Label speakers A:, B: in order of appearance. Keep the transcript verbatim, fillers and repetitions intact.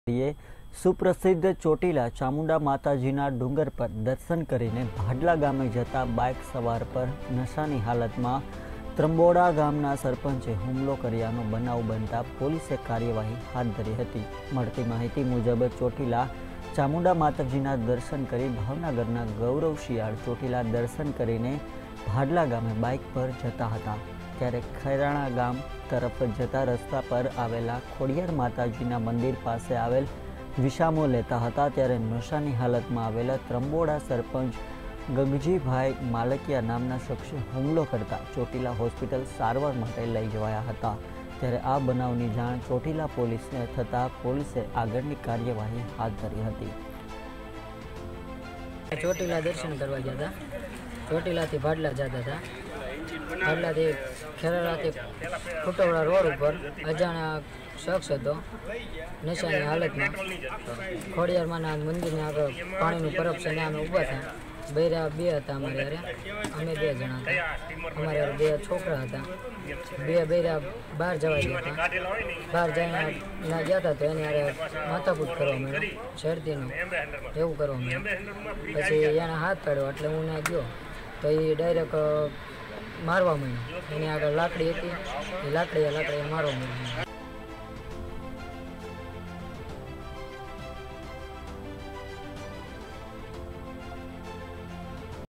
A: सुप्रसिद्ध ચોટીલા ચામુંડા માતાજીના ડુંગર પર દર્શન કરીને ભાડલા ગામે જતા બાઇક સવાર પર નશાની હાલતમાં ત્રંબોડા ગામના સરપંચે હુમલો કર્યાનો બનાવ બનતા પોલીસે કાર્યવાહી હાથ ધરી હતી। મળતી માહિતી મુજબ ચોટીલા ચામુંડા માતાજીના દર્શન કરી ભાવનગરના ગૌરવ શિયાળ ચોટીલા દર્શન કરીને ભાડલા ગામે બાઇક પર જતા હતા ત્યારે ખૈરાણા ગામ તરફ જતા રસ્તા પર આવેલા ખોડિયાર માતાજીના મંદિર પાસે આવેલ વિસામો लेता हता त्यारे नशानी हालत में आवेला त्र्ंबोड़ा सरपंच गगजीभाई मालकिया नामना शख्से हुमलो करता ચોટીલા होस्पिटल सारवार माटे लई जवाया हता। त्यारे आ बनावनी जाण ચોટીલા पोलीसने थता पोलीसे आगळनी कार्यवाही हाथ धरी हती।
B: ચોટીલા दर्शन करवा गया था। ચોટીला थी भाडला जाता था। भाडला थी खेराला थी फुटवड़ा रोड पर अजाणा शख्स હતો નશાની હાલતમાં ખોડિયારમાં મંદિરના આગળ પાણીનું પરબ છે ને અમે ઊભા હતા। બૈરા બે હતા અમારે યારે, અમે બે જણા હતા, અમારે યારે બે છોકરા હતા। બે બૈરા બહાર જવા ગયા હતા, બહાર જઈને ના ગયા હતા તો એને યારે માથાકૂટ કરવા માંડ્યો, શરતીનું એવું કરવા માંડ્યો। પછી એને હાથ કાઢ્યો એટલે હું ના ગયો તો એ ડાયરેક્ટ મારવા માંડ્યો। એની આગળ લાકડી હતી, એ લાકડીએ લાકડીએ મારવા માંડ્યો।